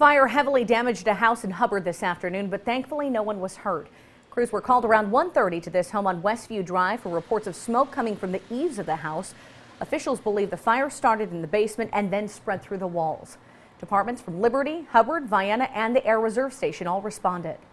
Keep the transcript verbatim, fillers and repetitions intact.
Fire heavily damaged a house in Hubbard this afternoon, but thankfully no one was hurt. Crews were called around one thirty to this home on Westview Drive for reports of smoke coming from the eaves of the house. Officials believe the fire started in the basement and then spread through the walls. Departments from Liberty, Hubbard, Vienna, and the Air Reserve Station all responded.